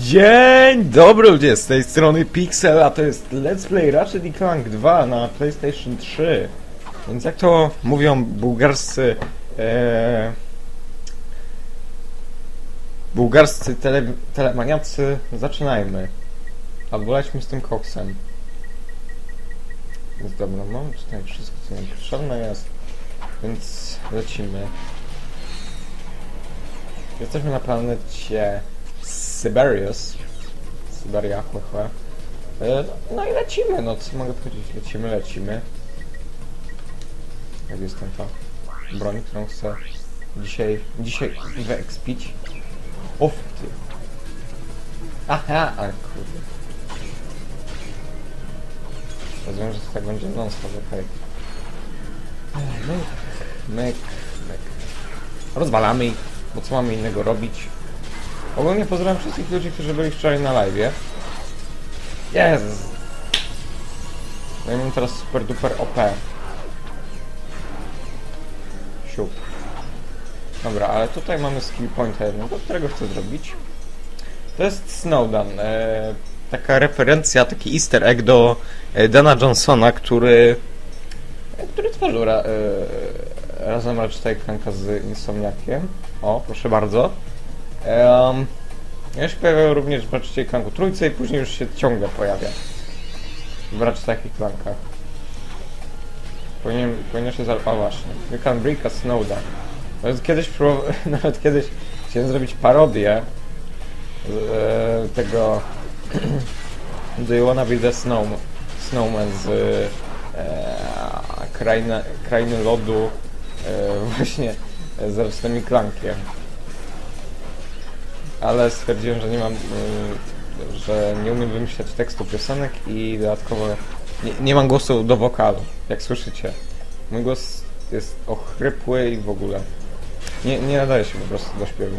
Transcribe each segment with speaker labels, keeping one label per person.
Speaker 1: Dzień dobry ludzie, z tej strony Pixel, a to jest Let's Play Ratchet & Clank 2 na PlayStation 3. Więc jak to mówią bułgarscy telemaniacy, zaczynajmy. Albo lećmy z tym koksem. Więc dobra, mam tutaj wszystko co nam potrzebne jest, więc lecimy. Jesteśmy na planecie Siberius. Syberia, chłe. No i lecimy, no co mogę powiedzieć? Lecimy. Jak jest ta broń, którą chcę dzisiaj wyekspić. Uff, ty. Aha, ale kurde. Rozumiem, że to tak będzie non-stop, okej. Myk. Rozwalamy ich, bo co mamy innego robić? Ogólnie pozdrawiam wszystkich ludzi, którzy byli wczoraj na live'ie. Jezus! No i mam teraz super duper OP. Siup. Dobra, ale tutaj mamy skill pointa jednego, którego chcę zrobić. To jest Snowden. Taka referencja, taki easter egg do Dana Johnsona, który tworzył razem Ratchet & Clanka z Insomniakiem. O, proszę bardzo. Ja się pojawiał również w Ratchet & Clanku trójce i później już się ciągle pojawia w Ratchet & Clankach. Powinien się o właśnie. You can break a Snowden. Nawet kiedyś chciałem zrobić parodię tego Do you wanna be the snowman z krainy lodu właśnie z Ratchet & Clankiem. Ale stwierdziłem, że że nie umiem wymyślać tekstu piosenek i dodatkowo nie mam głosu do wokalu, jak słyszycie. Mój głos jest ochrypły i w ogóle nie nadaje się po prostu do śpiewu.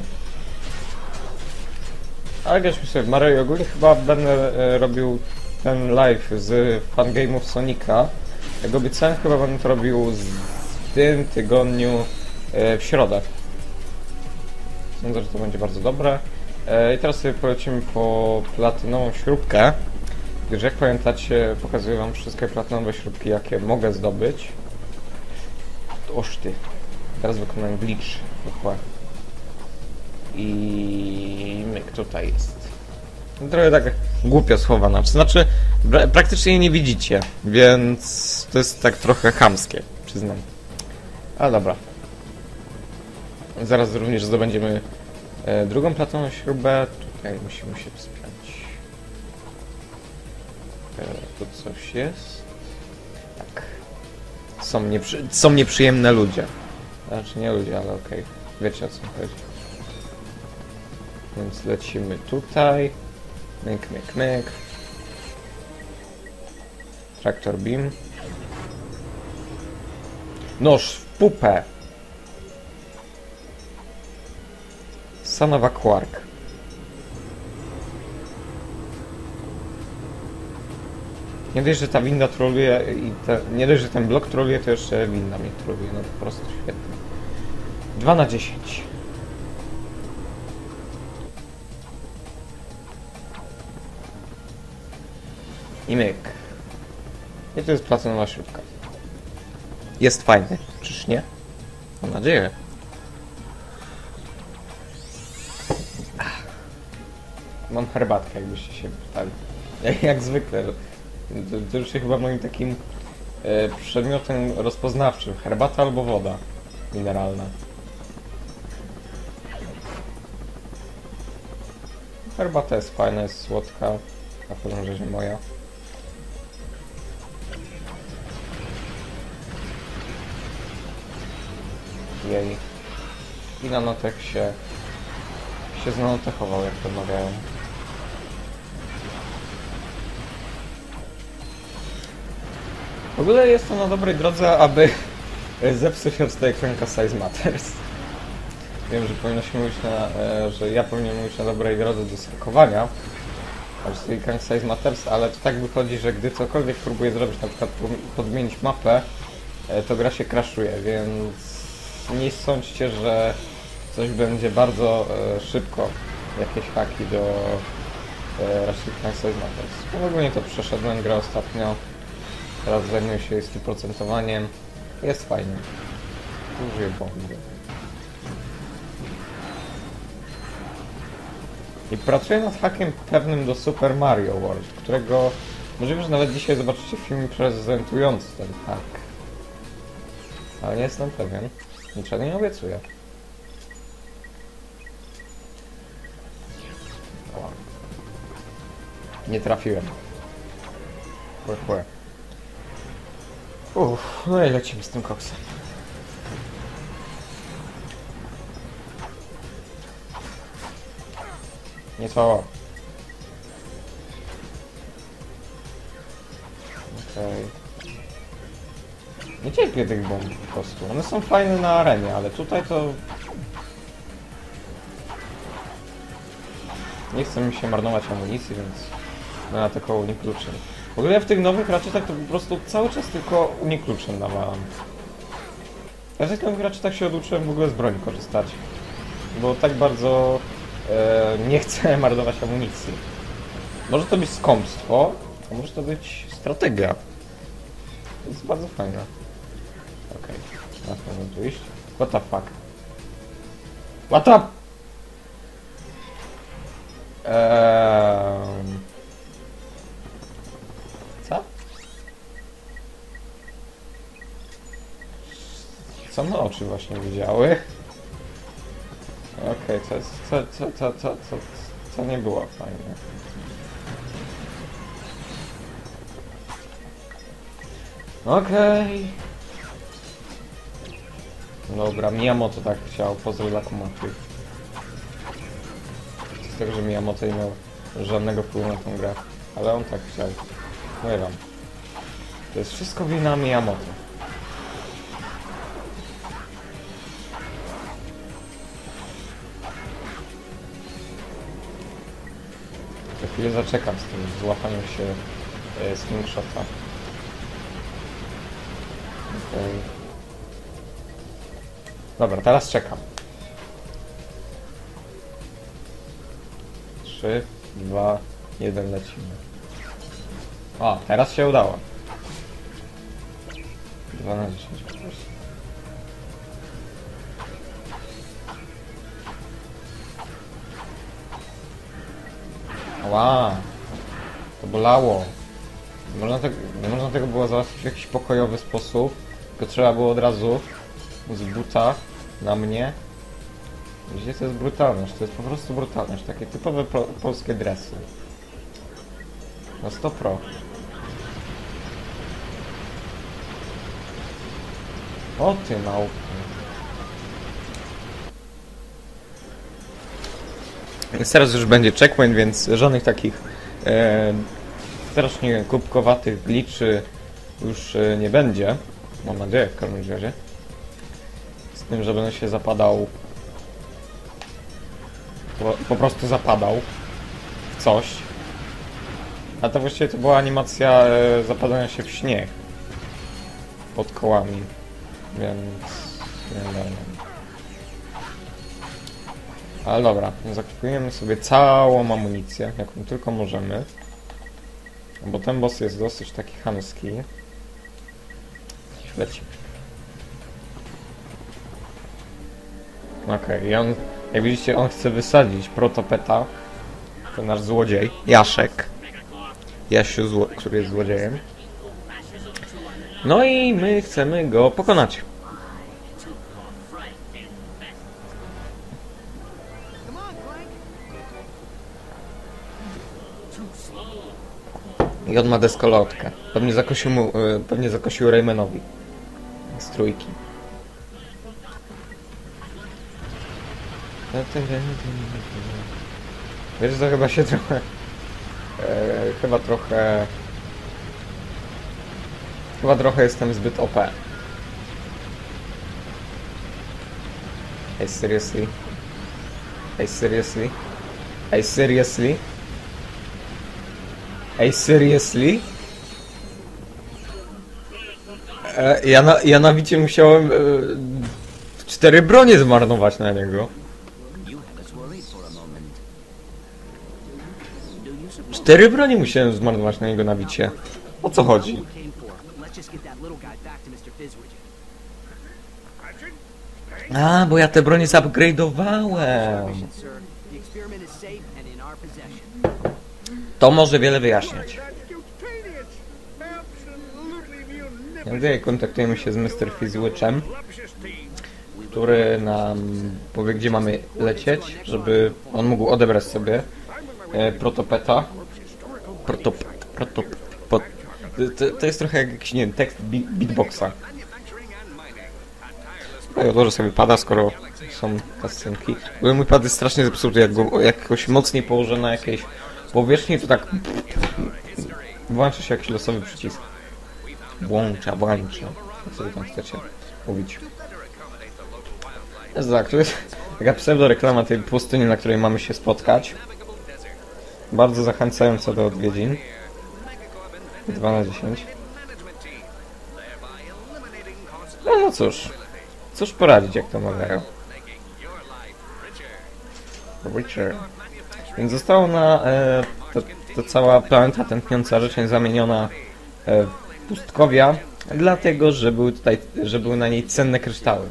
Speaker 1: Ale graliśmy sobie w Mario i ogólnie chyba będę robił ten live z fangame'ów Sonika. Jak obiecałem, chyba będę to robił w tym tygodniu w środę. Sądzę, że to będzie bardzo dobre. I teraz sobie polecimy po platynową śrubkę, gdyż jak pamiętacie, pokazuję wam wszystkie platynowe śrubki, jakie mogę zdobyć. Oż ty. Teraz wykonałem glitch. I myk tutaj jest. Trochę tak głupio schowana. Znaczy, praktycznie jej nie widzicie, więc to jest tak trochę chamskie, przyznam. Ale dobra. Zaraz również zdobędziemy drugą platynową śrubę. Tutaj musimy się wspiąć. Tu coś jest. Tak. Są nieprzyjemne ludzie. Znaczy nie ludzie, ale okej. Wiecie o co chodzi. Więc lecimy tutaj. Myk. Tractor beam. Noż w pupę. Son of a Quark. Nie dość, że ta winda troluje i nie dość, że ten blok troluje, to jeszcze winda mnie troluje. No po prostu świetnie. 2 na 10. I myk. I to jest platynowa śrubka. Jest fajny, czyż nie? Mam nadzieję. Mam herbatkę, jakbyście się pytali. Jak zwykle. To już się chyba moim takim przedmiotem rozpoznawczym. Herbata albo woda mineralna. Herbata jest fajna, jest słodka. Na pewno, że moja. Jej. I nanotek się znanotechował, jak to mawiają. W ogóle jest to na dobrej drodze, aby zepsuć Ratchet & Clanka Size Matters. Wiem, że że ja powinienem mówić na dobrej drodze do skakowania Ratchet & Clank Size Matters, ale to tak wychodzi, że gdy cokolwiek próbuję zrobić, na przykład podmienić mapę, to gra się crashuje, więc nie sądźcie, że coś będzie bardzo szybko, jakieś haki do Ratchet Clank Matters. No ogólnie to przeszedłem grę ostatnio. Teraz zajmuję się jej 100%. Jest fajnie. Użyję bomby. I pracuję nad hackiem pewnym do Super Mario World, którego możliwe, że nawet dzisiaj zobaczycie film prezentujący ten hack. Ale nie jestem pewien. Niczego nie obiecuję. O. Nie trafiłem. Chłe. No i lecimy z tym koksem. Nie cała. Okej. Nie cierpię tych bomb po prostu. One są fajne na arenie, ale tutaj to... Nie chce mi się marnować amunicji, więc na tylko unikluczem. W ogóle ja w tych nowych ratchetach to po prostu cały czas tylko unikluczem nawalam. Ja w tych nowych ratchetach się oduczyłem w ogóle z broni korzystać. Bo tak bardzo nie chcę marnować amunicji. Może to być skąpstwo, a może to być strategia. To jest bardzo fajne. Okej, na pewno tu iść. What the fuck? What the... Co? Co me oczy właśnie widziały? Okej, to jest... Co nie było fajne. Okej. Dobra, Miyamoto tak chciał, pozdro dla kumaty. Z tego, że Miyamoto nie miał żadnego wpływu na tą grę. Ale on tak chciał. Mówię wam. To jest wszystko wina Miyamoto. Za chwilę zaczekam z tym złapaniem się slingshota. Okay. Dobra, teraz czekam. 3, 2, 1, lecimy. O, teraz się udało. 2 na 10. Ła, to bolało. Nie można tego było załatwić w jakiś pokojowy sposób, tylko trzeba było od razu z buta na mnie. Widzicie, to jest brutalność, to jest po prostu brutalność, takie typowe polskie dresy. Na 100 pro. O ty małpy. Więc teraz już będzie checkpoint, więc żadnych takich strasznie kubkowatych glitchy już nie będzie. Mam nadzieję w każdym razie. Z tym, że będę się zapadał. Po prostu zapadał w coś. A to właściwie to była animacja zapadania się w śnieg. Pod kołami. Więc... nie wiem. Ale dobra, zakupujemy sobie całą amunicję, jaką tylko możemy. Bo ten boss jest dosyć taki chamski. Lecimy. Okej, i on, jak widzicie, on chce wysadzić protopeta. To nasz złodziej, Jaszek. Jasiu, który jest złodziejem. No i my chcemy go pokonać. I on ma deskolotkę. Pewnie zakosił Raymanowi. Z trójki. Wiesz, to chyba się trochę... Chyba trochę jestem zbyt OP. Hey, seriously? Hey, seriously? Hey, seriously? Hey, seriously? Ja na wicie musiałem 4 bronie zmarnować na niego. 4 broni musiałem zmarnować na niego nabicie. O co chodzi? A, bo ja te bronie zupgrade'owałem. To może wiele wyjaśniać. Jak kontaktujemy się z Mr. Fizzwitchem, który nam powie, gdzie mamy lecieć, żeby on mógł odebrać sobie protopeta. To jest trochę jak jakiś, nie wiem, tekst beatboxa. No i odłożę sobie pada, skoro są kascenki. Bo mój pad jest strasznie zepsuty, jak go jakoś mocniej położę na jakiejś powierzchni, to tak włącza się jakiś losowy przycisk. Włącza. Co sobie tam chcecie mówić. Tak, to jest taka pseudo-reklama tej pustyni, na której mamy się spotkać. Bardzo zachęcająca do odwiedzin. 2 na 10. No cóż. Cóż poradzić, jak to mawiają. Richer. Więc została na ta cała planeta tętniąca życzeń zamieniona w pustkowia, dlatego, że były na niej cenne kryształy.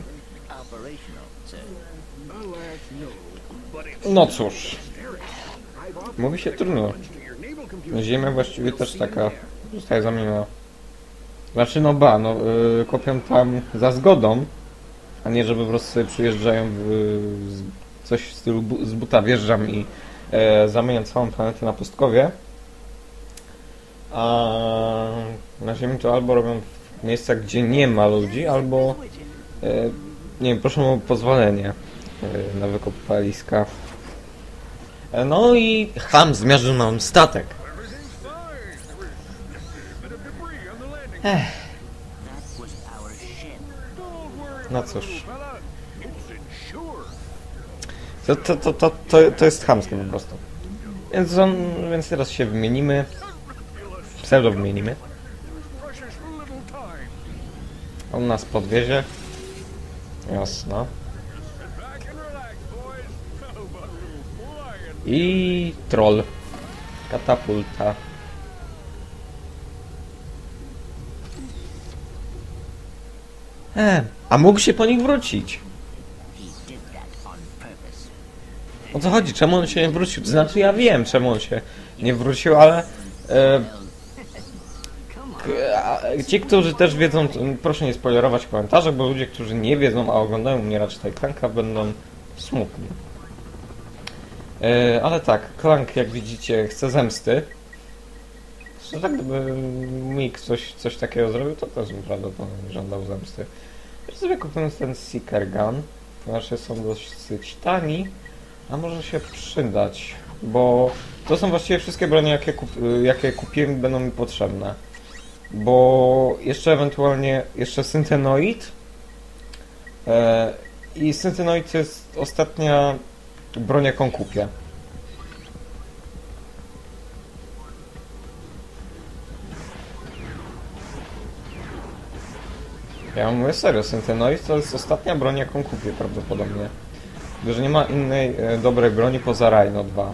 Speaker 1: No cóż. Mówi się trudno. Ziemia właściwie też taka zostaje zamieniona. Znaczy kopią tam za zgodą, a nie, żeby po prostu sobie przyjeżdżają coś w stylu z buta wjeżdżam i zamieniam całą planetę na pustkowie. A na Ziemi to albo robią w miejscach, gdzie nie ma ludzi, albo nie wiem, proszą o pozwolenie na wykopaliska. No i Ham zmiażdżył nam statek. No cóż. To jest chamskie po prostu. Więc teraz się wymienimy. Pseudo wymienimy. On nas podwiezie. Jasno. I troll. Katapulta. A mógł się po nich wrócić. O co chodzi? Czemu on się nie wrócił? To znaczy ja wiem, czemu on się nie wrócił, ale ci, którzy też wiedzą, proszę nie spoilerować w komentarzach, bo ludzie, którzy nie wiedzą, a oglądają mnie raczej Clanka, będą smutni. Ale tak, Clank, jak widzicie, chce zemsty. Że tak gdyby mi ktoś coś takiego zrobił, to też bym prawdopodobnie żądał zemsty. Ja sobie kupiłem ten Seeker Gun, ponieważ są dosyć tani, a może się przydać, bo to są właściwie wszystkie bronie, jakie kupiłem, będą mi potrzebne. Bo jeszcze ewentualnie, Synthenoid i Synthenoid to jest ostatnia broń, jaką kupię. Ja mówię serio, Synthenoid to jest ostatnia broń, jaką kupię prawdopodobnie. Gdyż nie ma innej dobrej broni poza Rhino 2.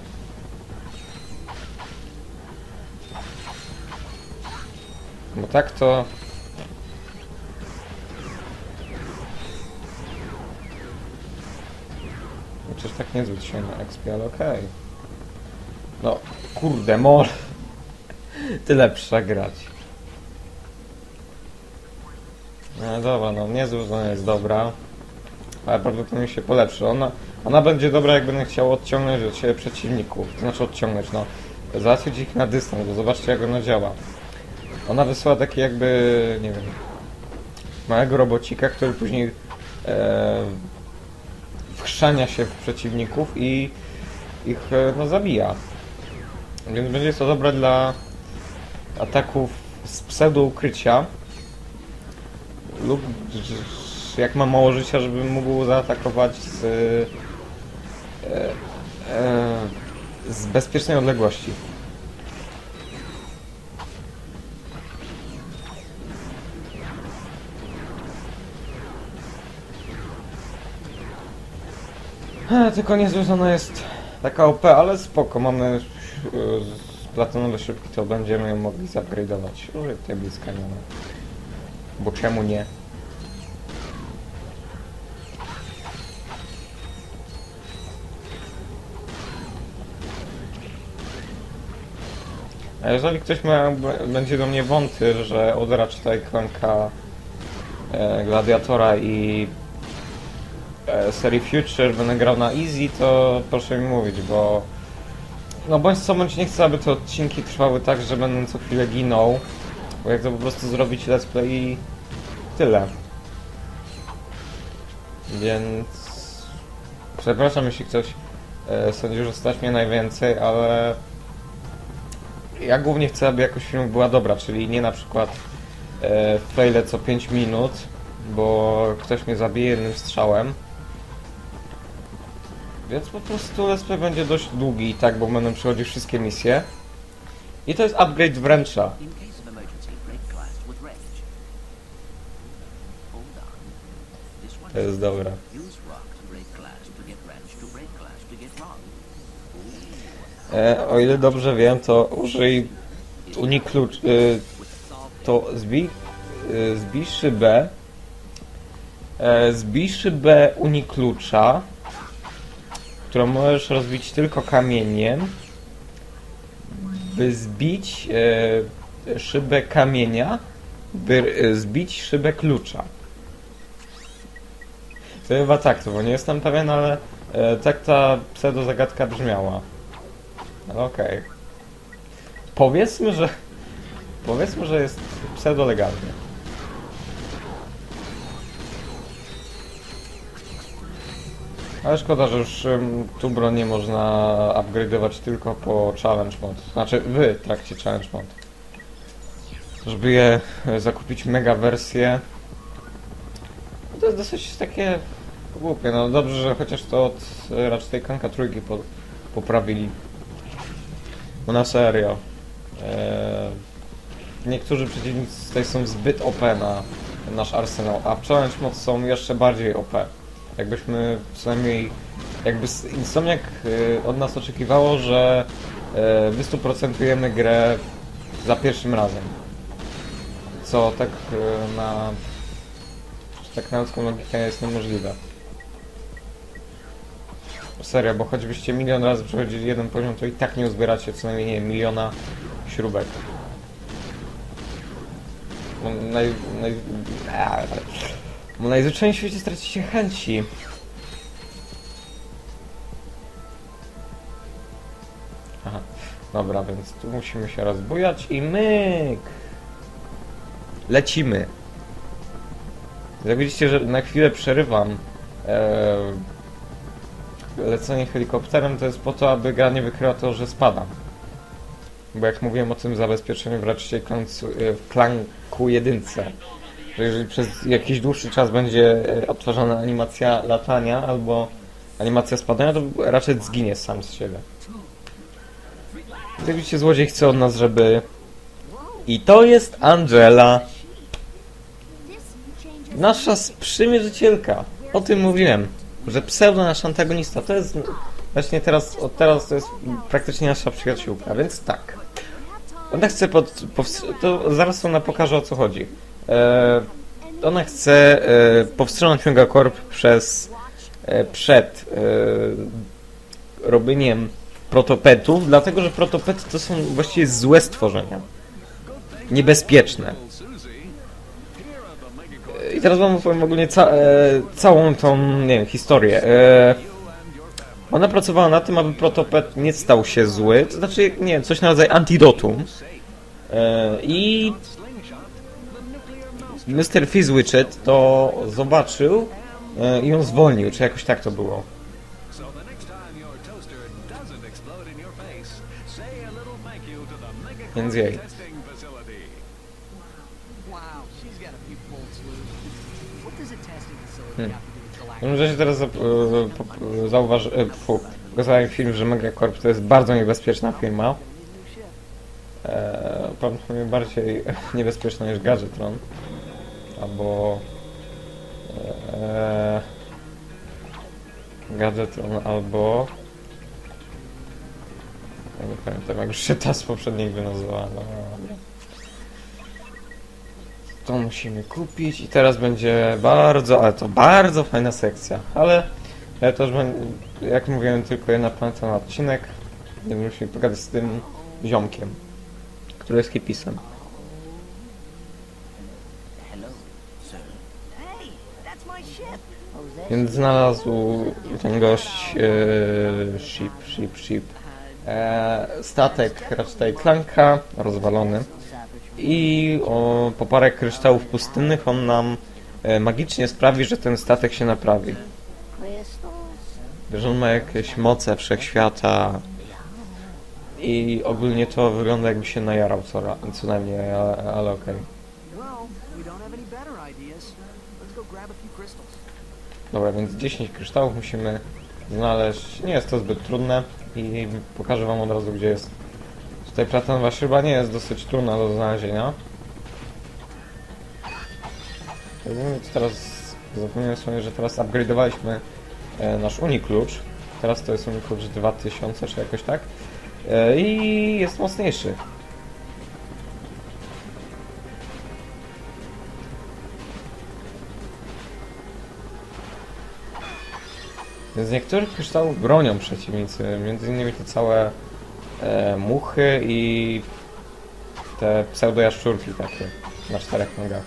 Speaker 1: Bo tak to... Chociaż tak niezbyt się na XP, ale okej. No, kurde, mol. Tyle przegrać. No dobra, no niezbyt ona jest dobra. Ale prawdopodobnie się polepszy. Ona będzie dobra, jak będę chciał odciągnąć od siebie przeciwników. To znaczy odciągnąć, no. Załatwić ich na dystans, bo zobaczcie, jak ona działa. Ona wysyła taki jakby, nie wiem, małego robocika, który później wchrzania się w przeciwników i ich no, zabija. Więc będzie to dobre dla ataków z pseudo-ukrycia lub jak ma mało życia, żeby mógł zaatakować z bezpiecznej odległości. Tylko niezłe ona jest Taka OP, ale spoko, mamy platynowe szybki, to będziemy ją mogli zupgrade'ować. Użyj tej bliskaniona. Bo czemu nie? A jeżeli ktoś będzie do mnie wątpił, że od Ratchet & Clanka, Gladiatora i serii Future będę grał na easy, to proszę mi mówić, bo no bądź co bądź nie chcę, aby te odcinki trwały tak, że będę co chwilę ginął, bo jak to po prostu zrobić let's play i tyle. Więc przepraszam, jeśli ktoś sądził, że stać mnie najwięcej, ale ja głównie chcę, aby jakość filmu była dobra, czyli nie na przykład faile co 5 minut, bo ktoś mnie zabije jednym strzałem. Więc po prostu let's play będzie dość długi i tak, bo będę przechodził wszystkie misje. I to jest upgrade wręcza. To jest dobre. O ile dobrze wiem, to użyj uniklucz... to zbij szybę. Zbij szybę uniklucza, którą możesz rozbić tylko kamieniem, by zbić szybę kamienia, by zbić szybę klucza. To chyba tak, to bo nie jestem pewien, ale tak ta pseudo-zagadka brzmiała. Ale okej. Powiedzmy, że jest pseudo-legalnie. Ale szkoda, że już tu broń nie można upgrade'ować tylko po challenge mode. Znaczy w trakcie challenge mode. Żeby je zakupić mega wersję. No to jest dosyć takie głupie. No dobrze, że chociaż to od Ratchet & Clanka trójki poprawili. No na serio. Niektórzy przeciwnicy tutaj są zbyt OP na nasz arsenał, a w challenge mode są jeszcze bardziej OP. Jakbyśmy przynajmniej... Jakby Insomniac od nas oczekiwało, że wystuprocentujemy grę za pierwszym razem. Co tak na ludzką logikę jest niemożliwe. Serio, bo choćbyście milion razy przechodzili jeden poziom, to i tak nie uzbieracie co najmniej, nie wiem, miliona śrubek. Bo najzwyczajniej w świecie stracicie chęci. Aha, dobra, więc tu musimy się rozbujać i myk! Lecimy! Jak widzicie, że na chwilę przerywam lecenie helikopterem, to jest po to, aby gra nie wykryła to, że spadam. Bo jak mówiłem o tym zabezpieczeniu w Ratchet w Clanku 1, że jeżeli przez jakiś dłuższy czas będzie odtwarzana animacja latania albo animacja spadania, to raczej zginie sam z siebie. Jak widzicie, złodziej chce od nas, żeby... I to jest Angela. Nasza sprzymierzycielka. O tym mówiłem, że pseudo nasz antagonista to jest... Właśnie teraz, od teraz to jest praktycznie nasza przyjaciółka, więc tak. Ona chce to zaraz ona pokaże, o co chodzi. Ona chce powstrzymać Megacorp przed robieniem protopetów, dlatego że protopety to są właściwie złe stworzenia. Niebezpieczne. I teraz wam opowiem ogólnie całą tą, nie wiem, historię. Ona pracowała na tym, aby protopet nie stał się zły, to znaczy, nie wiem, coś na rodzaj antidotum. I Mr. Fizzwitchet to zobaczył i ją zwolnił, czy jakoś tak to było. Więc jej. Wiem, że się teraz pokazałem film, że Megacorp to jest bardzo niebezpieczna firma. Prawdopodobnie bardziej niebezpieczna niż Gadgetron. Albo... Gadgetron, albo... Ja nie pamiętam, jak już się ta z poprzedniej gry nazywała. No, dobra. To musimy kupić i teraz będzie bardzo, ale to bardzo fajna sekcja. Ale to już będzie, jak mówiłem, tylko jedna planeta na odcinek. Będziemy musieli pogadać z tym ziomkiem, który jest hipisem. Więc znalazł ten gość ship statek Ratchet Clanka rozwalony i po parę kryształów pustynnych on nam magicznie sprawi, że ten statek się naprawi. Że on ma jakieś moce wszechświata i ogólnie to wygląda, jakby się najarał co najmniej, ale okej. Dobra, więc 10 kryształów musimy znaleźć. Nie jest to zbyt trudne i pokażę wam od razu, gdzie jest. Tutaj platanowa szyba nie jest dosyć trudna do znalezienia. Teraz zapomniałem sobie, że teraz upgrade'owaliśmy nasz Uniklucz. Teraz to jest Uniklucz 2000 czy jakoś tak. I jest mocniejszy. Z niektórych kryształów bronią przeciwnicy, między innymi te całe muchy i te pseudojaszczurki takie na 4 nogach.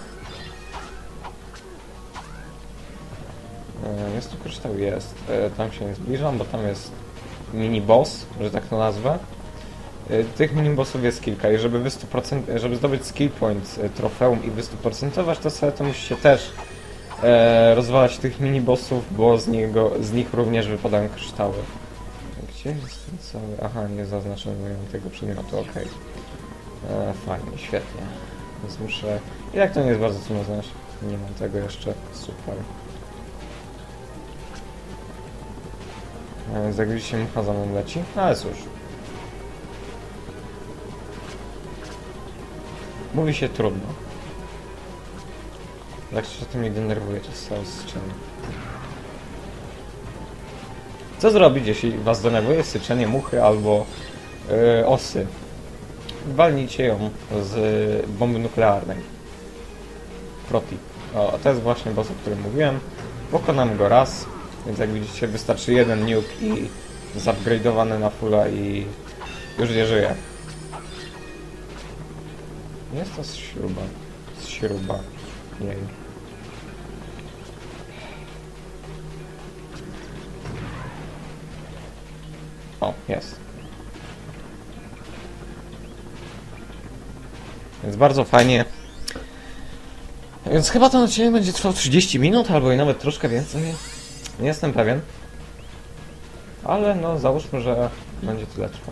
Speaker 1: Jest tu kryształ? Jest. Tam się nie zbliżam, bo tam jest mini boss, że tak to nazwę. Tych mini bossów jest kilka i żeby zdobyć skill point trofeum i wystuprocentować, to sobie to musicie też rozwalać tych mini bossów, bo z nich również wypadają kryształy. Gdzie jest ten cały? Aha, nie zaznaczyłem tego przedmiotu, okej. Fajnie, świetnie. Więc muszę... I jak to nie jest bardzo trudno znaleźć? Nie mam tego jeszcze. Super. Więc jak widzicie, mucha za mną leci. Ale cóż. Mówi się trudno. Tak się to mnie denerwuje czasem z czym. Co zrobić, jeśli was denerwuje syczenie muchy albo osy? Walnijcie ją z bomby nuklearnej. Protip. O, to jest właśnie boss, o którym mówiłem. Pokonam go raz, więc jak widzicie, wystarczy jeden nuke i zupgrade'owany na fulla i już nie żyje. Jest to śruba. Nie. O, jest. Więc bardzo fajnie. Więc chyba ten odcinek będzie trwał 30 minut, albo i nawet troszkę więcej. Nie jestem pewien. Ale no, załóżmy, że będzie tyle trwał.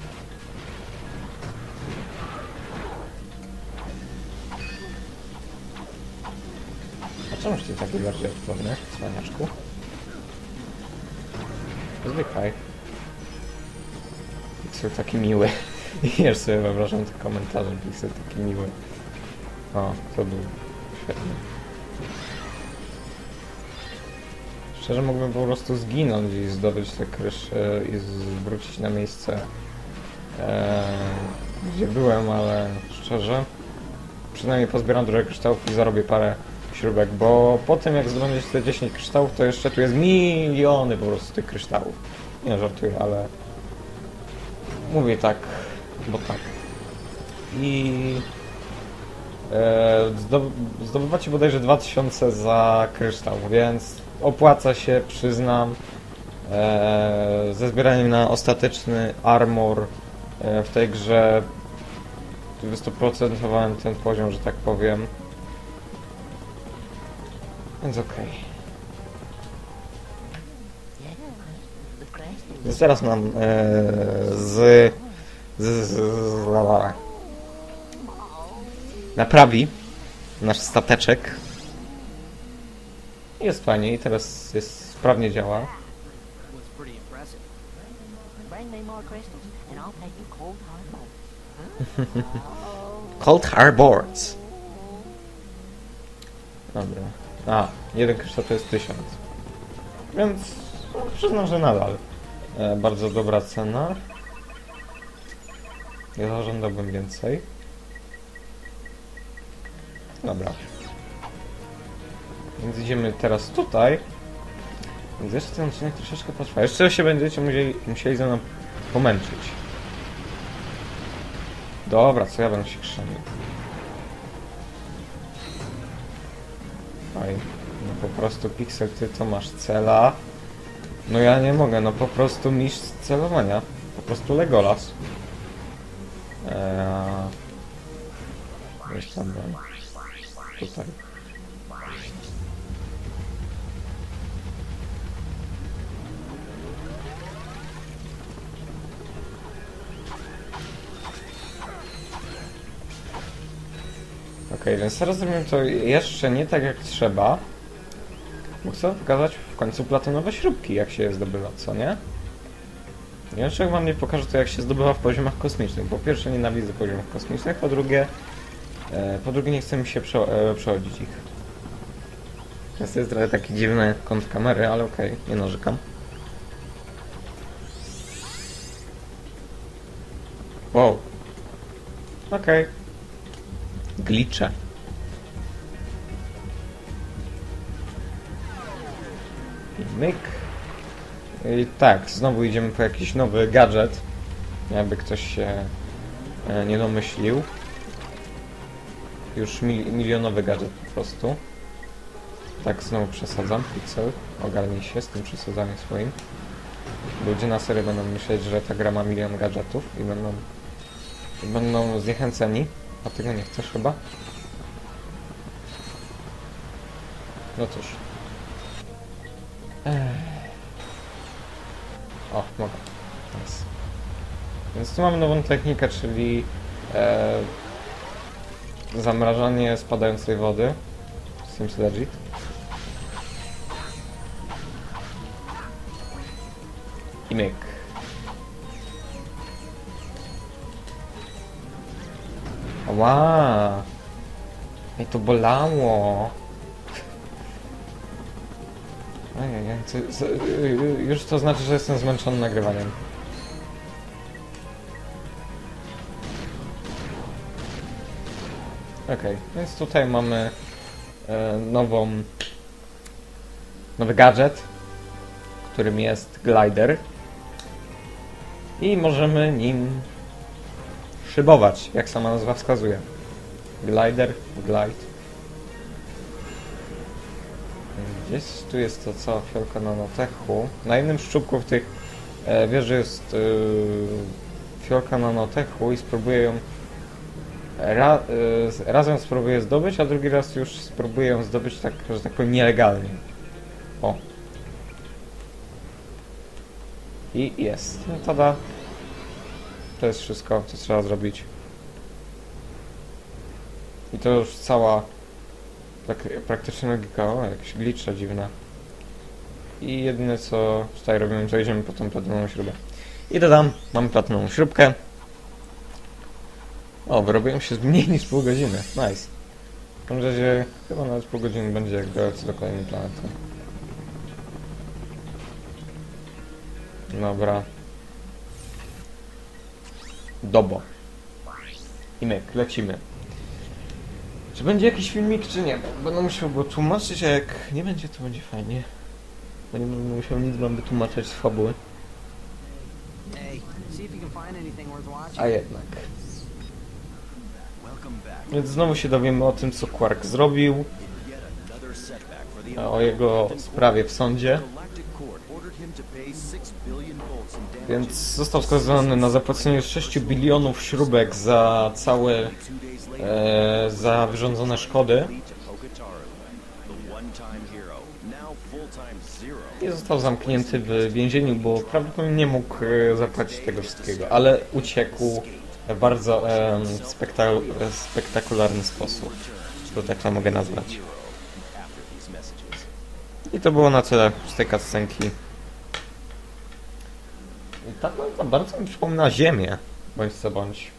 Speaker 1: A czemuż ty taki bardziej odporny, cwaniaczku? Zwykaj. Pixel taki miły. I już sobie wyobrażam te komentarze, Pixel taki miły. O, to był świetny. Szczerze mógłbym po prostu zginąć i zdobyć te krysze i wrócić na miejsce, gdzie byłem, ale szczerze przynajmniej pozbieram trochę kryształów i zarobię parę śrubek, bo po tym jak zdobędziecie te 10 kryształów, to jeszcze tu jest miliony po prostu tych kryształów. Nie żartuję, ale mówię tak, bo tak. I zdobywacie bodajże 2000 za kryształ, więc opłaca się, przyznam, ze zbieraniem na ostateczny armor w tej grze. Wystuprocentowałem ten poziom, że tak powiem. Więc okej. Więc teraz nam naprawi nasz stateczek. Jest fajnie i teraz sprawnie działa. Cold Harbors. Dobra. A, jeden kryształ to jest 1000. Więc przyznam, że nadal bardzo dobra cena. Ja zażądałbym więcej. Dobra. Więc idziemy teraz tutaj. Więc jeszcze ten odcinek troszeczkę potrwa. Jeszcze się będziecie musieli ze mną pomęczyć. Dobra, co ja będę się krzemił. Oj, no po prostu Pixel, ty to masz cela. No ja nie mogę, no po prostu mistrz celowania. Po prostu Legolas. Gdzieś tam byłem. Tutaj. Okej, więc teraz zrobimy to jeszcze nie tak jak trzeba. Bo chcę pokazać w końcu platynowe śrubki, jak się je zdobywa, co nie? Nie wiem, czy jak wam nie pokażę to, jak się zdobywa w poziomach kosmicznych. Po pierwsze nienawidzę poziomów kosmicznych, po drugie nie chcę mi się przechodzić ich. Jest to jest trochę taki dziwny kąt kamery, ale okej, nie narzekam. Wow. Okej. Glitche. I myk. I tak, znowu idziemy po jakiś nowy gadżet. Jakby ktoś się nie domyślił. Już milionowy gadżet po prostu. Tak, znowu przesadzam. Pixel, ogarnij się z tym przesadzaniem swoim. Ludzie na serio będą myśleć, że ta gra ma milion gadżetów i będą zniechęceni. A tego nie chcesz chyba? No cóż. O, mogę. Nice. Więc tu mamy nową technikę, czyli zamrażanie spadającej wody. Seems legit. I myk. Ła! Ej, to bolało! Ojej, już to znaczy, że jestem zmęczony nagrywaniem. Okej, więc tutaj mamy nowy gadżet, którym jest glider. I możemy nim szybować, jak sama nazwa wskazuje. Glider, glide. Gdzieś tu jest to co? Fiolka nanotechu. Na jednym szczupku w tych wieży jest fiolka nanotechu i spróbuję ją razem spróbuję zdobyć, a drugi raz już spróbuję ją zdobyć tak, że tak powiem, nielegalnie. O. I jest. No tada. To jest wszystko, co trzeba zrobić. I to już cała praktycznie logika. O, jakieś glitcha dziwne. I jedyne co tutaj robimy, to idziemy po tą platynową śrubę. I dodam, mamy platynową śrubkę. O, wyrobiłem się z mniej niż pół godziny. Nice. W każdym razie chyba nawet pół godziny będzie, jak dolecę do kolejnej planety. Dobra. Dobo. I myk, lecimy. Czy będzie jakiś filmik, czy nie? Będę musiał go tłumaczyć, a jak nie będzie, to będzie fajnie. Bo nie będę musiał nic wam wytłumaczyć z fabuły. A jednak. Więc znowu się dowiemy o tym, co Quark zrobił. O jego sprawie w sądzie. Więc został skazany na zapłacenie 6 bilionów śrubek za całe za wyrządzone szkody. I został zamknięty w więzieniu, bo prawdopodobnie nie mógł zapłacić tego wszystkiego, ale uciekł w bardzo spektakularny sposób. To tak to mogę nazwać. I to było na tyle z tej cutscenki. I ta planeta bardzo mi przypomina Ziemię, bądź co bądź.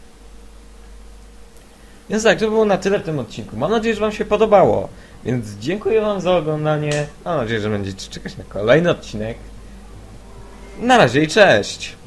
Speaker 1: Więc tak, to było na tyle w tym odcinku. Mam nadzieję, że wam się podobało. Więc dziękuję wam za oglądanie. Mam nadzieję, że będziecie czekać na kolejny odcinek. Na razie i cześć!